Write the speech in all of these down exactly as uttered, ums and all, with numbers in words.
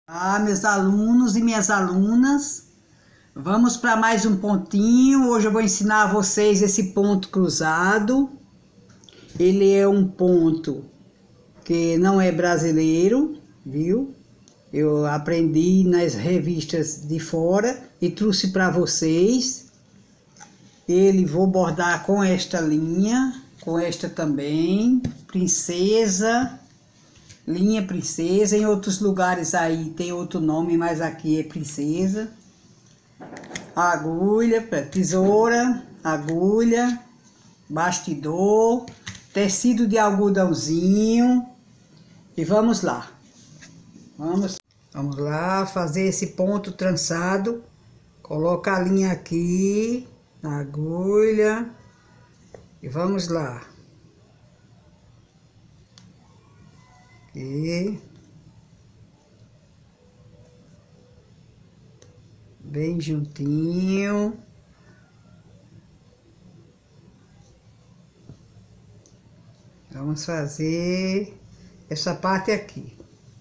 Ah, meus alunos e minhas alunas, vamos para mais um pontinho. Hoje eu vou ensinar a vocês esse ponto cruzado. Ele é um ponto que não é brasileiro, viu? Eu aprendi nas revistas de fora e trouxe para vocês. Ele vou bordar com esta linha, com esta também, princesa. Linha princesa, em outros lugares aí tem outro nome, mas aqui é princesa. Agulha, tesoura, agulha, bastidor, tecido de algodãozinho. E vamos lá. Vamos, vamos lá fazer esse ponto trançado. Coloca a linha aqui na agulha e vamos lá. E bem juntinho. Vamos fazer essa parte aqui.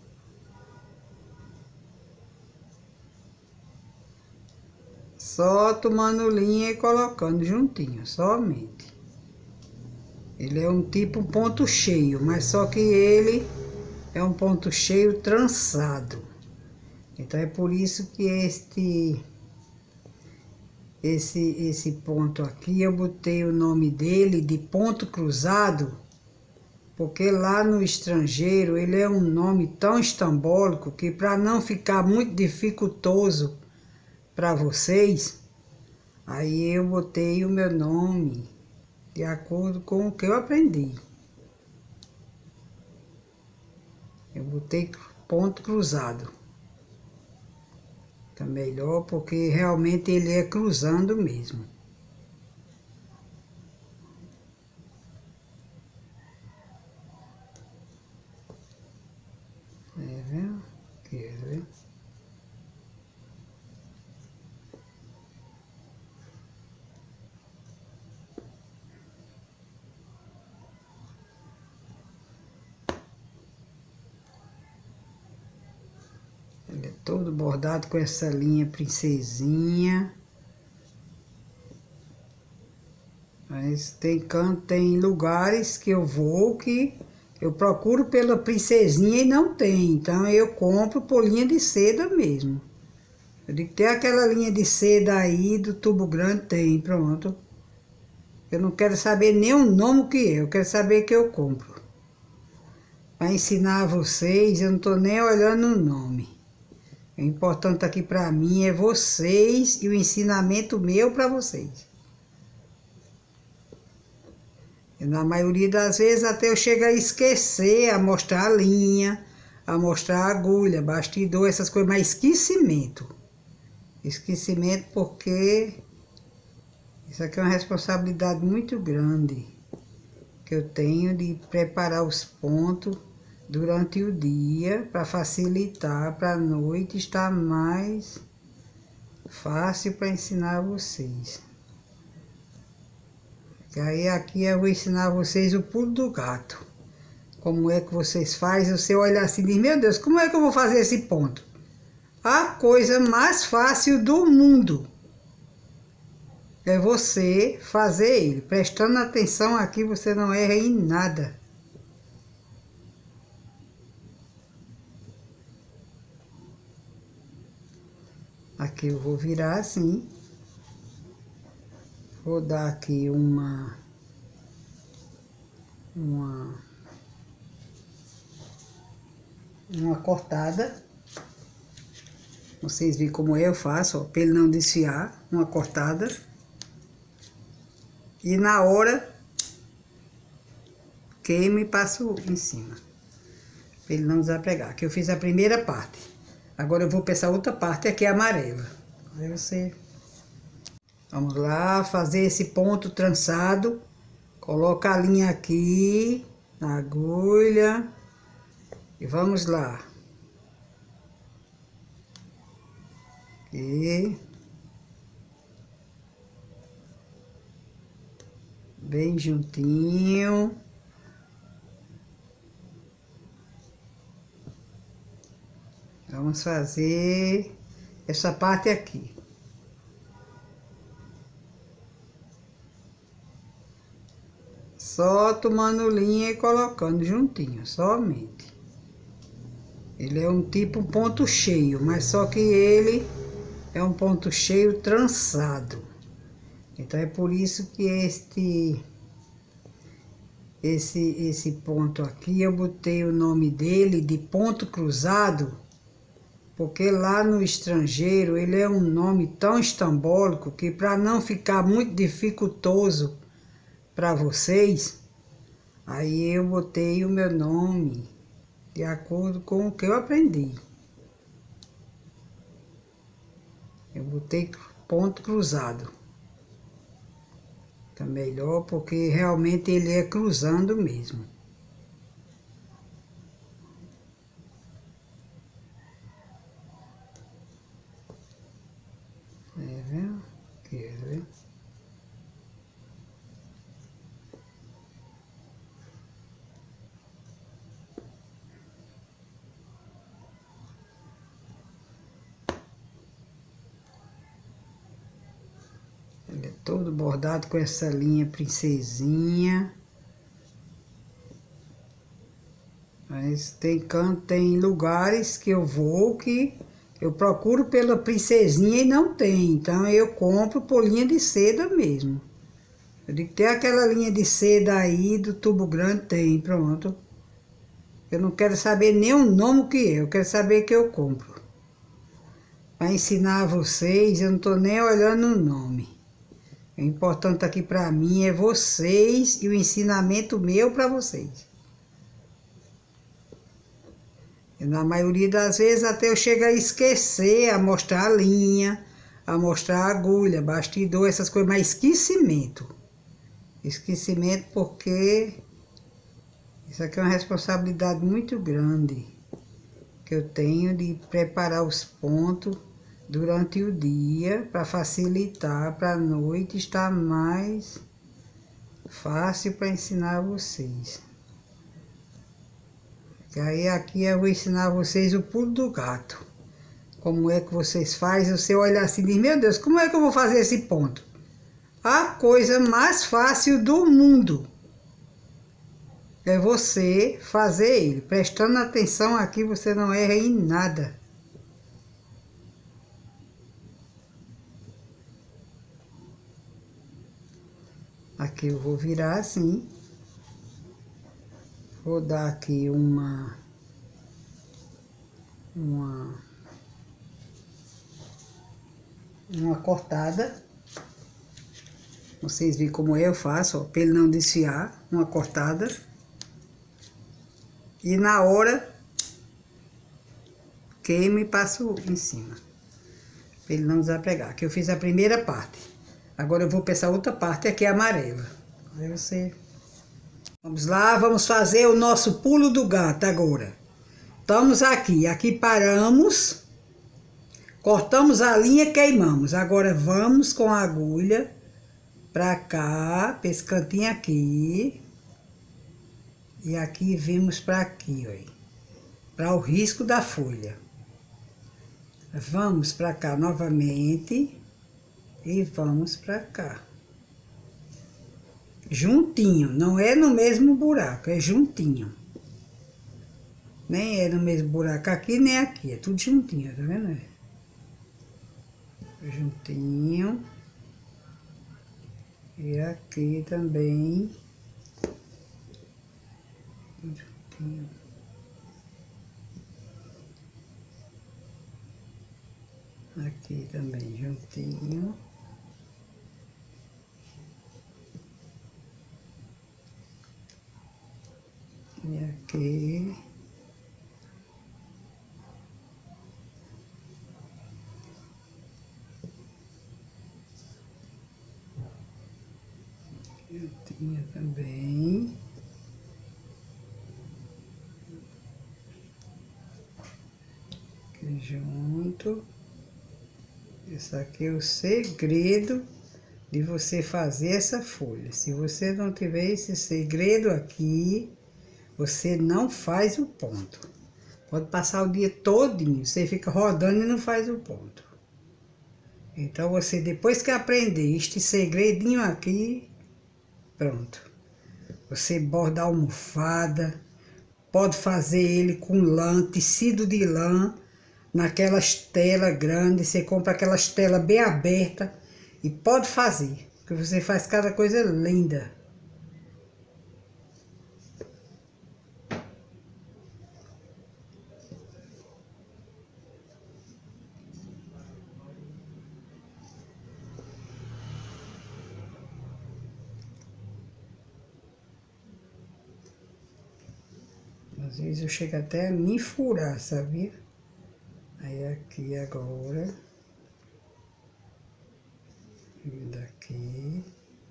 Só tomando linha e colocando juntinho, somente. Ele é um tipo ponto cheio, mas só que ele é um ponto cheio trançado. Então é por isso que este esse esse ponto aqui eu botei o nome dele de ponto cruzado, porque lá no estrangeiro ele é um nome tão estambólico que, para não ficar muito dificultoso para vocês, aí eu botei o meu nome de acordo com o que eu aprendi. Eu botei ponto cruzado. Tá melhor porque realmente ele é cruzando mesmo. É, viu? Quer ver? Ele é todo bordado com essa linha princesinha. Mas tem canto, tem lugares que eu vou que eu procuro pela princesinha e não tem. Então eu compro por linha de seda mesmo. Eu digo que tem aquela linha de seda aí do tubo grande, tem, pronto. Eu não quero saber nem o nome que é, eu quero saber que eu compro. Para ensinar a vocês, eu não estou nem olhando o nome. O importante aqui para mim é vocês e o ensinamento meu para vocês. E na maioria das vezes até eu chego a esquecer, a mostrar a linha, a mostrar a agulha, bastidor, essas coisas, mas esquecimento. Esquecimento porque isso aqui é uma responsabilidade muito grande que eu tenho de preparar os pontos durante o dia para facilitar, para a noite estar mais fácil para ensinar vocês. E aí aqui eu vou ensinar vocês o pulo do gato. Como é que vocês fazem? Você olha assim e diz, meu Deus, como é que eu vou fazer esse ponto? A coisa mais fácil do mundo é você fazer ele. Prestando atenção aqui, você não erra em nada. Aqui eu vou virar assim. Vou dar aqui uma... Uma... Uma cortada. Vocês viram como eu faço, ó, para ele não desfiar. Uma cortada. E na hora, queimo e passo em cima. Para ele não desapregar. Aqui eu fiz a primeira parte. Agora eu vou para essa outra parte aqui, amarela. Aí você... Vamos lá, fazer esse ponto trançado. Coloca a linha aqui, na agulha. E vamos lá. E... bem juntinho. Vamos fazer essa parte aqui. Só tomando linha e colocando juntinho, somente. Ele é um tipo ponto cheio, mas só que ele é um ponto cheio trançado. Então é por isso que este esse esse ponto aqui eu botei o nome dele de ponto cruzado, porque lá no estrangeiro ele é um nome tão estambólico que, para não ficar muito dificultoso para vocês, aí eu botei o meu nome de acordo com o que eu aprendi. Eu botei ponto cruzado. Tá melhor porque realmente ele é cruzando mesmo. É, viu? Aqui, viu? Ele é todo bordado com essa linha princesinha. Mas tem canto, tem lugares que eu vou que eu procuro pela princesinha e não tem. Então eu compro por linha de seda mesmo. Eu digo, tem aquela linha de seda aí do tubo grande? Tem, pronto. Eu não quero saber nem o nome que é, eu quero saber que eu compro. Para ensinar a vocês, eu não estou nem olhando o nome. O importante aqui para mim é vocês e o ensinamento meu para vocês. E na maioria das vezes até eu chego a esquecer, a mostrar a linha, a mostrar a agulha, bastidor, essas coisas, mas esquecimento. Esquecimento porque isso aqui é uma responsabilidade muito grande que eu tenho de preparar os pontos durante o dia para facilitar, para a noite estar mais fácil para ensinar vocês. E aí aqui eu vou ensinar vocês o pulo do gato. Como é que vocês fazem? Você olha assim e diz, meu Deus, como é que eu vou fazer esse ponto? A coisa mais fácil do mundo é você fazer ele. Prestando atenção aqui, você não erra em nada. Aqui eu vou virar assim. Vou dar aqui uma... Uma... Uma cortada. Vocês viram como eu faço, ó, para ele não desfiar. Uma cortada. E na hora, queimo e passo em cima. Para ele não desapegar. Aqui eu fiz a primeira parte. Agora eu vou para essa outra parte aqui, amarela. Aí você... Vamos lá, vamos fazer o nosso pulo do gato agora. Estamos aqui, aqui paramos. Cortamos a linha, queimamos. Agora vamos com a agulha para cá, para esse cantinho aqui. E aqui vimos para aqui, ó. Para o risco da folha. Vamos para cá novamente. E vamos para cá. Juntinho, não é no mesmo buraco, é juntinho. Nem é no mesmo buraco aqui, nem aqui, é tudo juntinho, tá vendo? Juntinho. E aqui também. Juntinho. Aqui também juntinho. E aqui. Juntinho também. Aqui junto. Esse aqui é o segredo de você fazer essa folha. Se você não tiver esse segredo aqui, você não faz o ponto. Pode passar o dia todinho, você fica rodando e não faz o ponto. Então você, depois que aprender este segredinho aqui, pronto. Você borda a almofada, pode fazer ele com lã, tecido de lã, naquelas telas grandes, você compra aquelas telas bem abertas e pode fazer, porque você faz cada coisa linda. Às vezes eu chego até a me furar, sabia? Aí aqui agora, e daqui,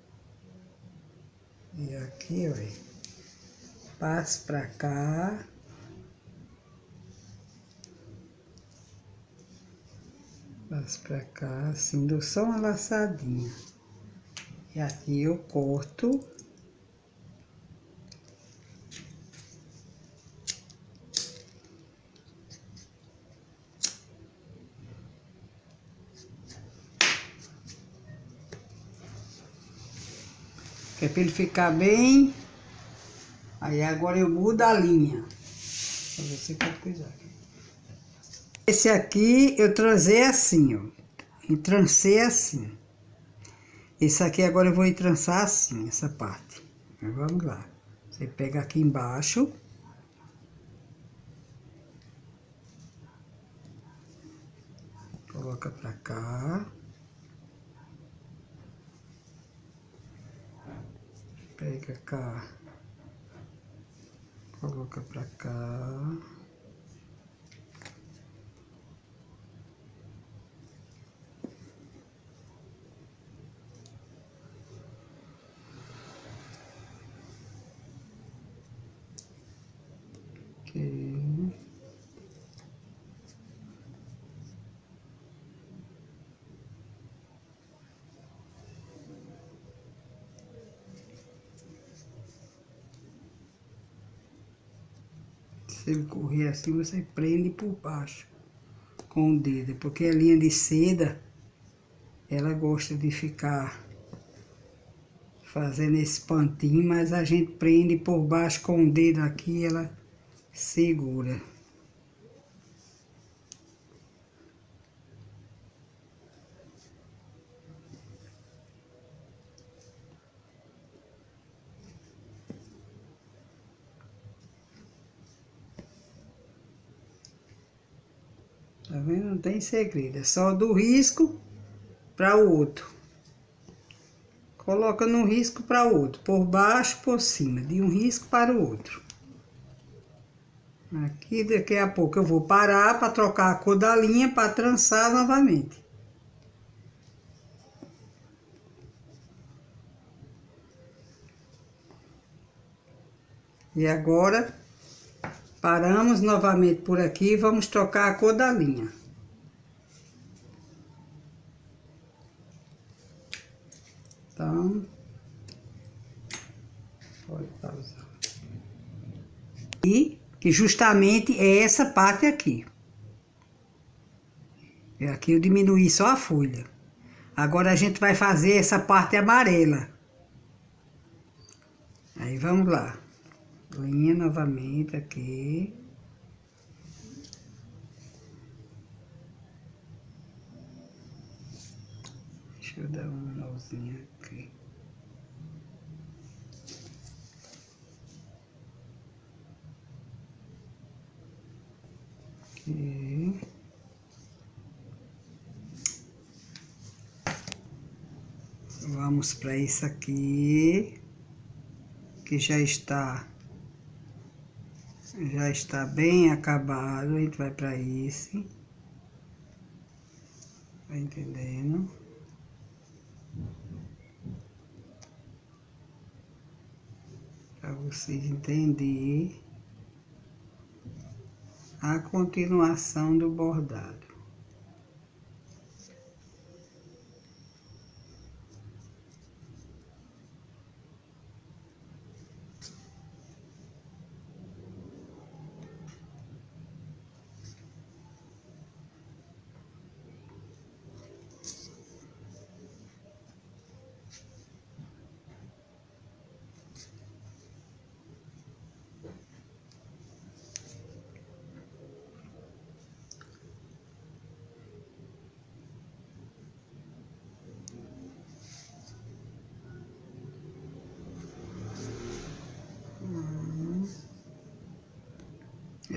e aqui, olha, passo pra cá, passo pra cá, assim, dou só uma laçadinha. E aqui eu corto. Que é pra ele ficar bem. Aí agora eu mudo a linha. Pra você pode coisar. Esse aqui eu transei assim, ó. Entrancei assim. Esse aqui agora eu vou entrançar assim, essa parte. Então, vamos lá. Você pega aqui embaixo. Coloca pra cá. Pega cá. Coloca pra cá. Aqui. Se ele correr assim, você prende por baixo com o dedo, porque a linha de seda, ela gosta de ficar fazendo esse pantinho, mas a gente prende por baixo com o dedo aqui, ela segura. Tá vendo? Não tem segredo, é só do risco para o outro. Coloca no risco para o outro, por baixo, por cima, de um risco para o outro. Aqui daqui a pouco eu vou parar para trocar a cor da linha para trançar novamente. E agora paramos novamente por aqui e vamos trocar a cor da linha. Então, pode pausar. E que justamente é essa parte aqui. E aqui eu diminuí só a folha. Agora a gente vai fazer essa parte amarela. Aí vamos lá. Linha novamente aqui. Deixa eu dar um nozinho aqui. Aqui. Vamos para isso aqui, que já está, já está bem acabado. A gente vai para esse. Tá entendendo? Para vocês entenderem a continuação do bordado.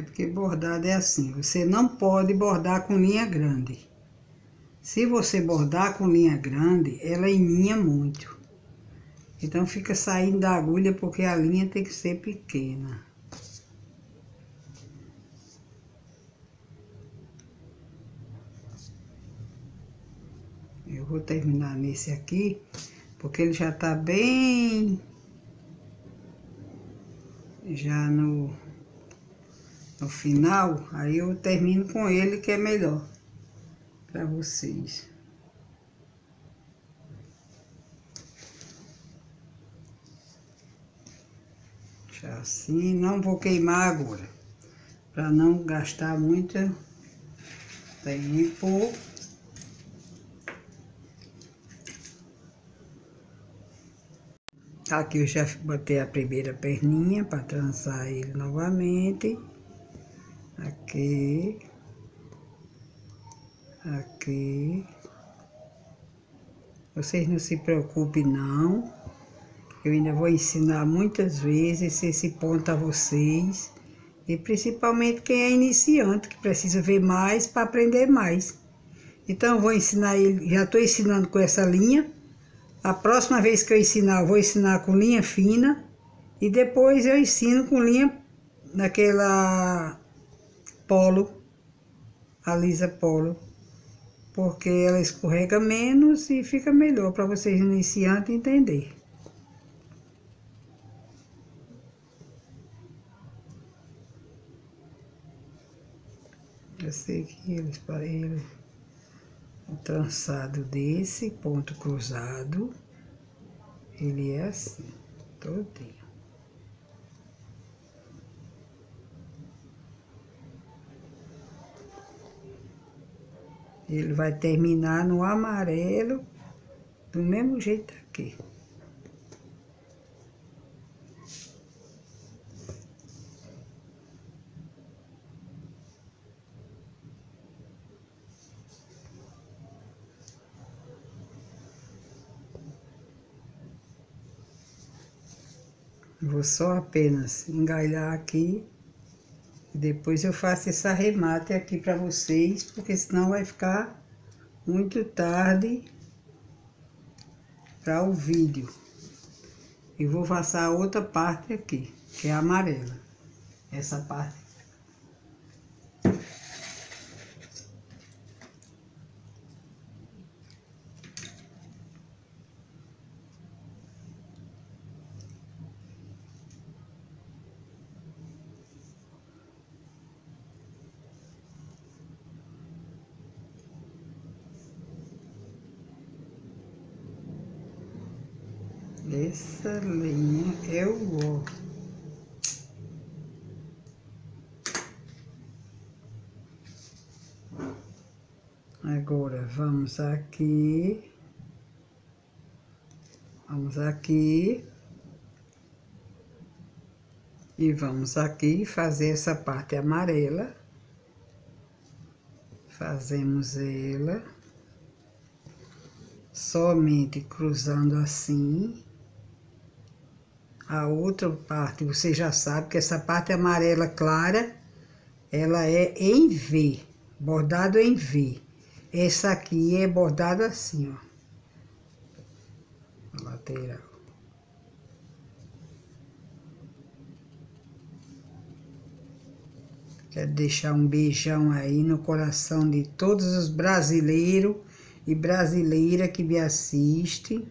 porque bordado é assim, você não pode bordar com linha grande. Se você bordar com linha grande, ela eninha muito. Então fica saindo da agulha porque a linha tem que ser pequena. Eu vou terminar nesse aqui, porque ele já tá bem... Já no, no final, aí eu termino com ele, que é melhor para vocês. Já assim, não vou queimar agora, para não gastar muito tempo. Aqui eu já botei a primeira perninha para trançar ele novamente. Aqui. Aqui. Vocês não se preocupem não. Eu ainda vou ensinar muitas vezes esse ponto a vocês. E principalmente quem é iniciante, que precisa ver mais para aprender mais. Então eu vou ensinar ele, já estou ensinando com essa linha. A próxima vez que eu ensinar, eu vou ensinar com linha fina. E depois eu ensino com linha daquela polo, a lisa polo. Porque ela escorrega menos e fica melhor para vocês iniciantes entender. Eu sei que eles para ele o trançado desse ponto cruzado, ele é assim, todinho. Ele vai terminar no amarelo, do mesmo jeito aqui. Vou só apenas engalhar aqui. E depois eu faço esse arremate aqui para vocês, porque senão vai ficar muito tarde para o vídeo. E vou passar a outra parte aqui, que é a amarela. Essa parte. Essa linha eu gosto. Agora vamos aqui. Vamos aqui. E vamos aqui fazer essa parte amarela. Fazemos ela. Somente cruzando assim. A outra parte, você já sabe que essa parte amarela clara, ela é em V, bordado em V. Essa aqui é bordada assim, ó, a lateral. Quero deixar um beijão aí no coração de todos os brasileiros e brasileiras que me assistem.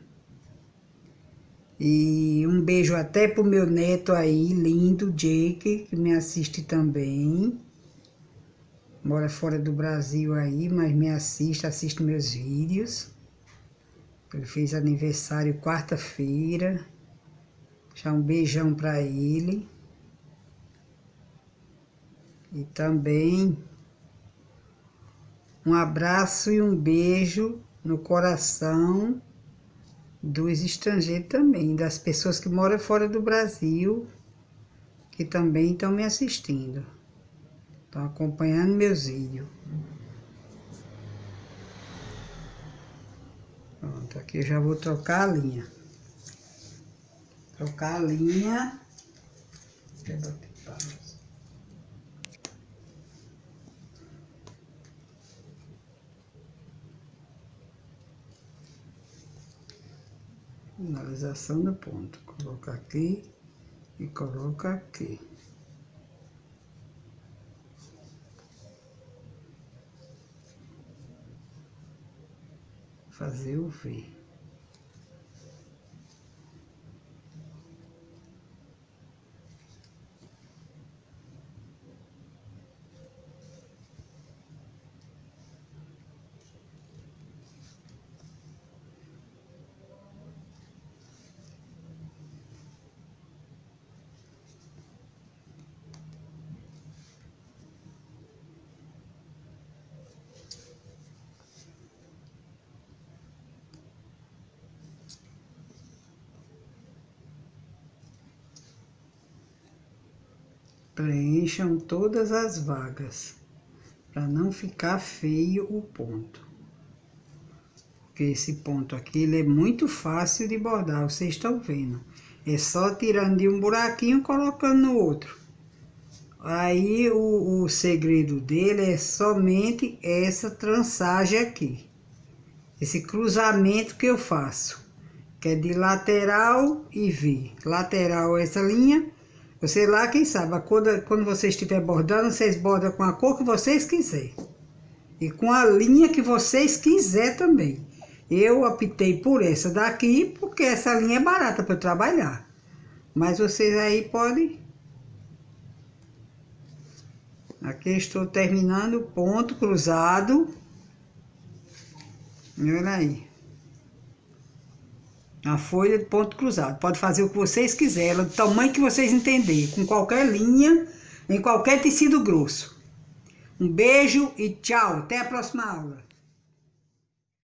E um beijo até pro meu neto aí, lindo, Jake, que me assiste também. Mora fora do Brasil aí, mas me assiste, assiste meus vídeos. Ele fez aniversário quarta-feira. Já um beijão pra ele. E também um abraço e um beijo no coração dos estrangeiros também, das pessoas que moram fora do Brasil, que também estão me assistindo, estão acompanhando meus vídeos. Pronto, aqui eu já vou trocar a linha. Trocar a linha. Finalização do ponto. Coloca aqui e coloca aqui. Fazer o V. Preencham todas as vagas, para não ficar feio o ponto. Porque esse ponto aqui, ele é muito fácil de bordar, vocês estão vendo. É só tirando de um buraquinho e colocando no outro. Aí, o, o segredo dele é somente essa trançagem aqui. Esse cruzamento que eu faço, que é de lateral e V. Lateral essa linha. Você lá, quem sabe, a cor da, quando você estiver bordando, vocês bordam com a cor que vocês quiserem. E com a linha que vocês quiserem também. Eu optei por essa daqui, porque essa linha é barata para eu trabalhar. Mas vocês aí podem... Aqui estou terminando o ponto cruzado. Olha aí. A folha de ponto cruzado. Pode fazer o que vocês quiserem, do tamanho que vocês entenderem, com qualquer linha, em qualquer tecido grosso. Um beijo e tchau, até a próxima aula.